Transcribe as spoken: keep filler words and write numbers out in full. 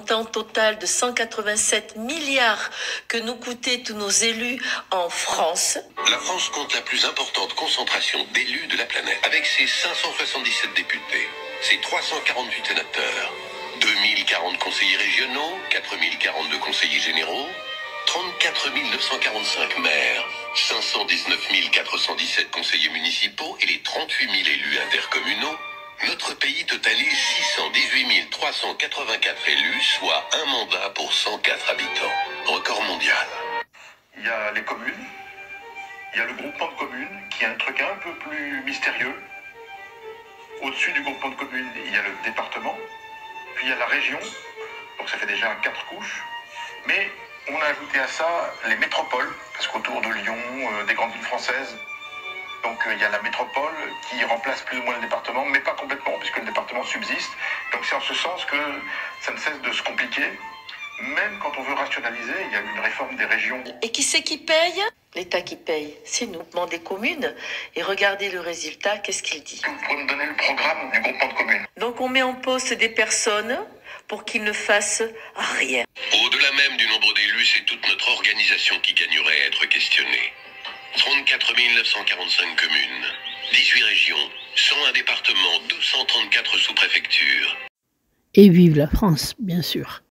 montant total de cent quatre-vingt-sept milliards que nous coûtaient tous nos élus en France. La France compte la plus importante concentration d'élus de la planète, avec ses cinq cent soixante-dix-sept députés, ses trois cent quarante-huit sénateurs, deux mille quarante conseillers régionaux, quatre mille quarante-deux conseillers généraux, trente-quatre mille neuf cent quarante-cinq maires, cinq cent dix-neuf mille quatre cent dix-sept conseillers municipaux et les trente-huit mille élus intercommunaux. Notre pays totalise six cent dix-huit mille trois cent quatre-vingt-quatre élus, soit un mandat pour cent quatre habitants. Record mondial. Il y a les communes, il y a le groupement de communes, qui est un truc un peu plus mystérieux. Au-dessus du groupement de communes, il y a le département, puis il y a la région, donc ça fait déjà quatre couches. Mais on a ajouté à ça les métropoles, parce qu'autour de Lyon, euh, des grandes villes françaises, donc euh, il y a la métropole qui remplace plus ou moins le département, mais pas complètement, puisque le département subsiste. Donc c'est en ce sens que ça ne cesse de se compliquer. Même quand on veut rationaliser, il y a une réforme des régions. Et qui c'est qui paye? L'État qui paye, c'est nous. Demandez des communes et regardez le résultat, qu'est-ce qu'il dit? Vous pouvez me donner le programme du groupement de communes? Donc on met en poste des personnes pour qu'ils ne fassent rien. Au-delà même du nombre d'élus, c'est toute notre organisation qui gagnerait à être questionnée. trente-quatre mille neuf cent quarante-cinq communes, dix-huit régions, cent un départements, deux cent trente-quatre sous-préfectures. Et vive la France, bien sûr.